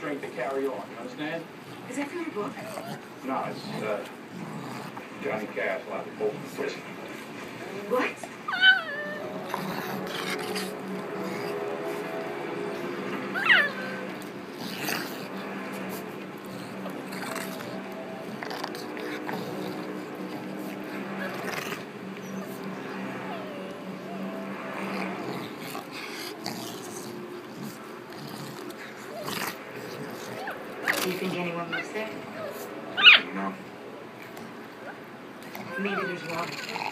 strength to carry on, you understand? Is that from your book? No, it's, Johnny Cash, like the Bolton prison. What? Do you think anyone lives there? No. Maybe there's water.